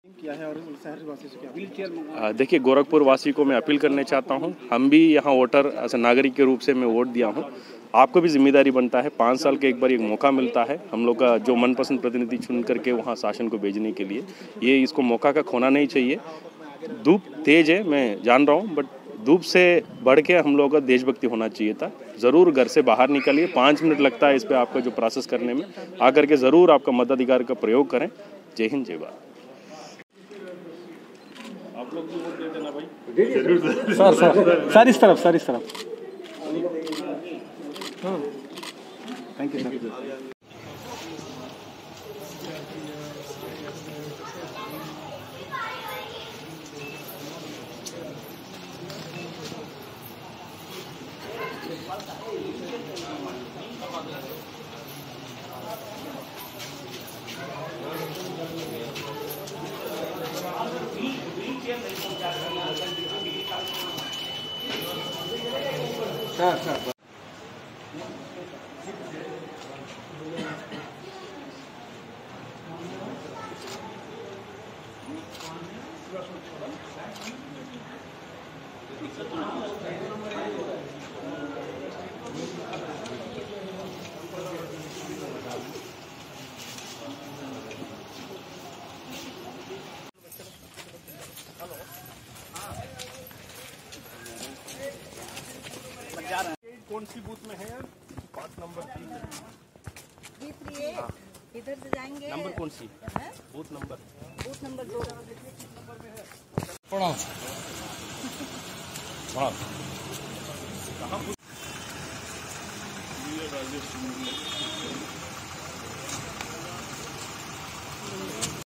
किया है और शहर वासी से क्या व्हील चेयर देखिए, गोरखपुर वासी को मैं अपील करने चाहता हूं, हम भी यहां वोटर नागरिक के रूप से मैं वोट दिया हूं। आपको भी जिम्मेदारी बनता है, 5 साल के एक बार एक मौका मिलता है हम लोग का जो मनपसंद प्रतिनिधि चुन करके वहां शासन को भेजने के लिए। ये इसको मौका का खोना नहीं चाहिए। धूप तेज है, मैं जान रहा हूँ, बट धूप से बढ़ के हम लोगों का देशभक्ति होना चाहिए था। ज़रूर घर से बाहर निकलिए, 5 मिनट लगता है इस पर आपका जो प्रोसेस करने में। आकर के ज़रूर आपका मताधिकार का प्रयोग करें। जय हिंद, जय भारत। आप लोग भी वोट दे देना भाई। सर इस तरफ थैंक यू सर। सर कौन सी बूथ में है? 5 नंबर 3 इधर से जाएंगे। नंबर कौन सी? Booth number 2। कहाँ?